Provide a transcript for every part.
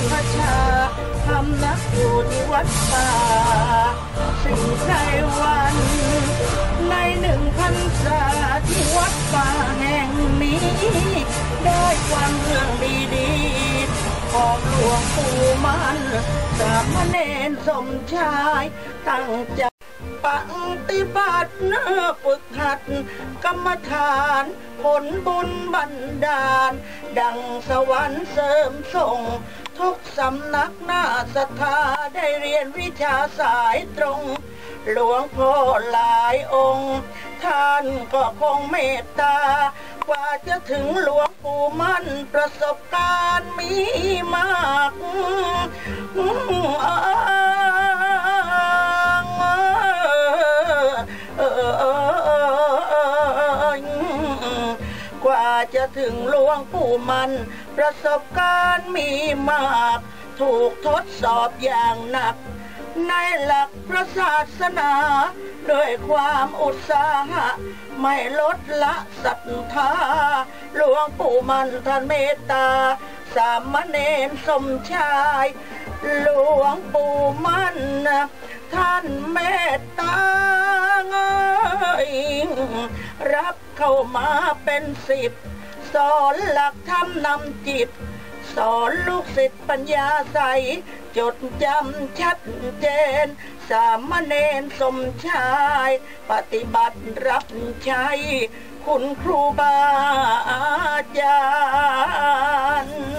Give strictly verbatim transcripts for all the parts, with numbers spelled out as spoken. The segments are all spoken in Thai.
พระชาพำนักอยู่ที่วัดป่าสิงห์ไพรวันในหนึ่งพรรษาที่วัดป่าแห่งนี้ได้ฟังเรื่องดีๆของหลวงปู่มั่นสามเณรสมชายตั้งใจปฏิบัติเนื้อฝึกหัดกรรมฐานผลบุญบันดาลดังสวรรค์เสริมส่งทุกสำนักหน้าศรัทธาได้เรียนวิชาสายตรงหลวงพ่อหลายองค์ท่านก็คงเมตตากว่าจะถึงหลวงปู่มั่นประสบการณ์มีมากกว่าจะถึงหลวงปู่มั่นประสบการณ์มีมากถูกทดสอบอย่างหนักในหลักพระศาสนาด้วยความอุตสาหะไม่ลดละศรัทธาหลวงปู่มั่นท่านเมตตาสามเณรสมชายหลวงปู่มั่นท่านเมตตารับเข้ามาเป็นสิบสอนหลักธรรมนำจิตสอนลูกศิษย์ปัญญาใสจดจำชัดเจนสามเณรสมชายปฏิบัติรับใช้คุณครูบาอาจารย์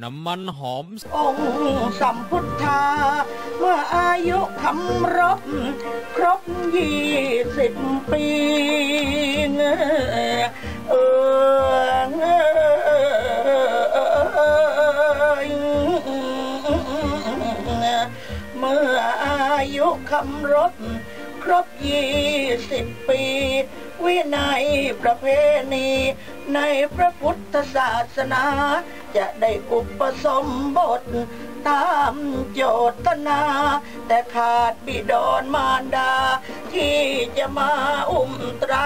มันหอมองค์สัมพุทธาเมื่ออายุคำรบครบยี่สิบปีเออเมื่ออายุคำรบครบยี่สิบปีวินัยประเพณีในพระพุทธศาสนาจะได้อุปสมบทตามโจทนาแต่ขาดบิดรมารดาที่จะมาอุ้มไตร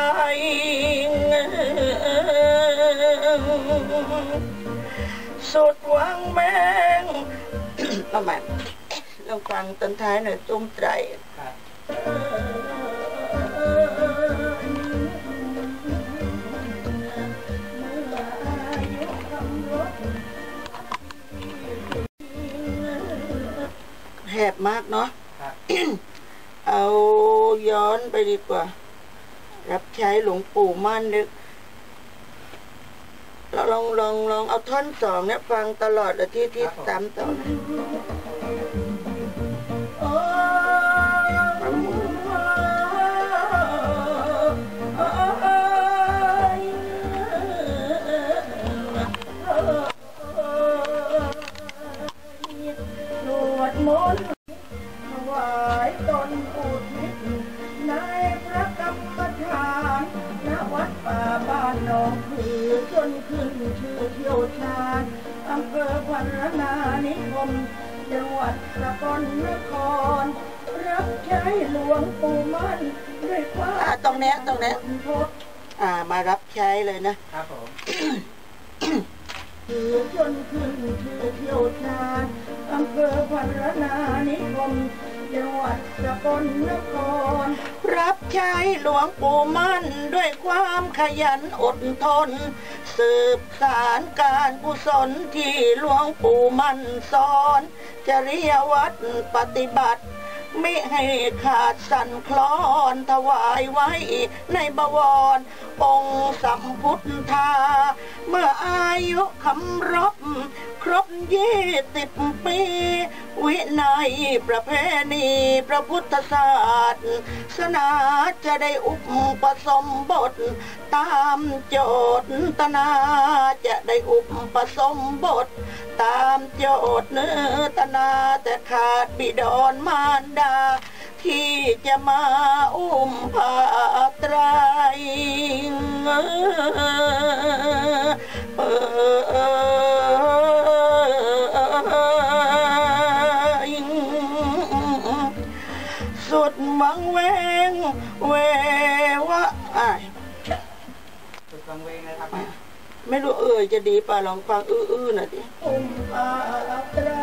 สุดหวังแมงประมาณลองฟังตอนท้ายหน่อยตุ้มไตรแหบมากเนาะ เอาย้อนไปดีกว่ารับใช้หลวงปู่มั่นนึกเราลองลองลองเอาท่อนสองเนี่ยฟังตลอดเลยที่ที่ตามต่อนะมนต์ถวายตนอุทิศในพระกรรมฐานณวัดป่าบ้านหนองผือจนขึ้นชื่อเที่ยวชาญอำเภอพันนานิคมจังหวัดสกลนครรับใช้หลวงปู่มั่นด้วยความตรงนี้ตรงนี้อ่ามารับใช้เลยนะครับผมถือจนขึ้นชื่อเที่ยวชาญอำเภอพันนานิคมจังหวัดสกลนครรับใช้หลวงปู่มั่นด้วยความขยันอดทนสืบสานการกุศลที่หลวงปู่มั่นสอนจริยวัตรปฏิบัติไม่ให้ขาดสั่นคลอนถวายไว้ในบวรองค์สัมพุทธาเมื่ออายุคำรบครบยี่สิบปีวินัยประเพณีพระพุทธศาสนาจะได้อุปสมบทตามโจทนาจะได้อุปสมบทตามโจทเนื้อตนาแต่ขาดบิดรมารดาที่จะมาอุ้มพาไตรสุดมังเวงเววะอ้ายสุดมังเวงนะครับไม่รู้เอ่ยจะดีป่ะลองฟังอื้อๆหน่อยดิอุ้มพาไตร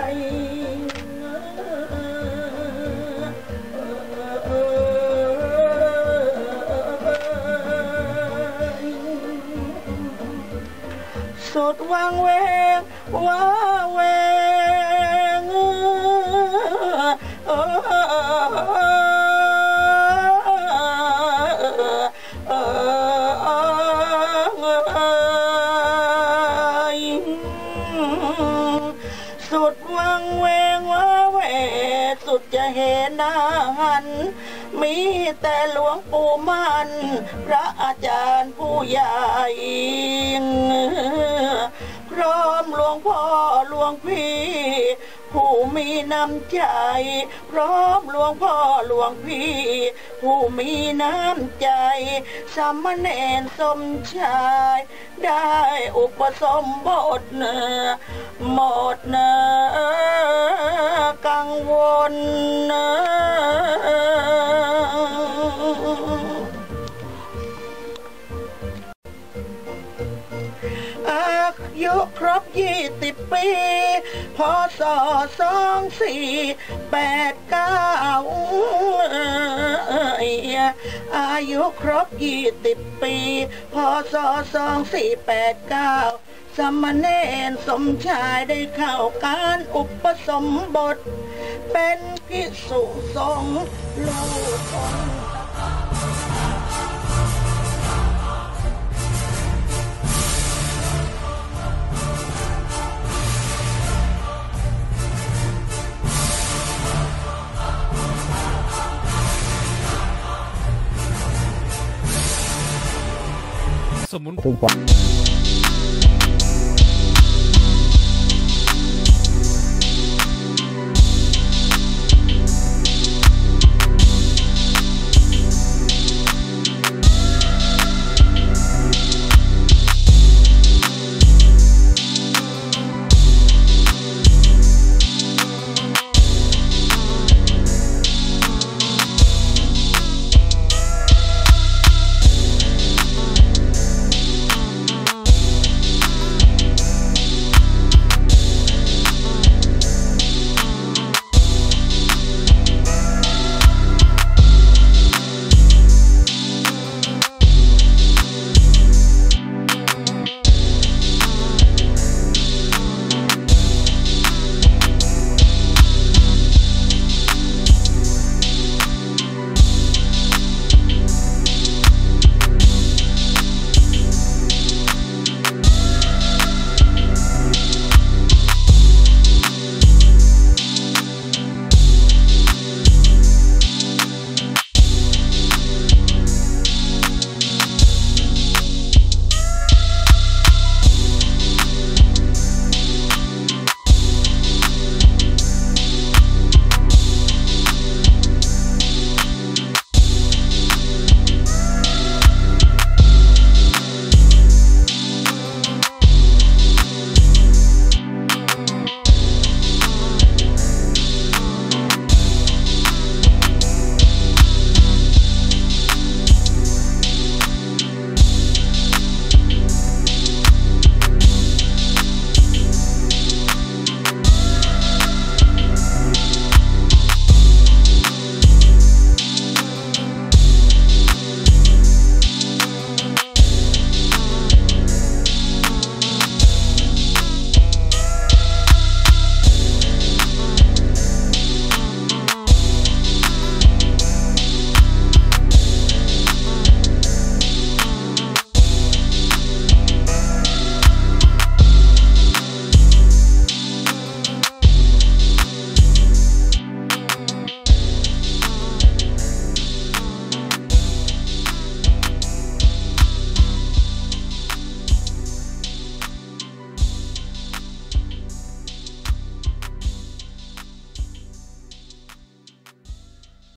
สุดวังเวงว้าเวงสุดวังเวงว้าเวสุดจะเห็นหน้าหันมีแต่หลวงปู่มั่นพระอาจารย์ผู้ใหญ่พร้อมหลวงพ่อหลวงพี่ผู้มีน้ำใจพร้อมหลวงพ่อหลวงพี่ผู้มีน้ำใจสามเณรสมชายได้อุปสมบทหมดกังวลอายุครบยี่สิบปีพศสองสี่แปดเก้าอายุครบยี่สิบปีพศสองสี่แปดเก้าสามเณรสมชายได้เข้าการอุปสมบทเป็นภิกษุสงฆ์ลูกของสมุนซึ่ง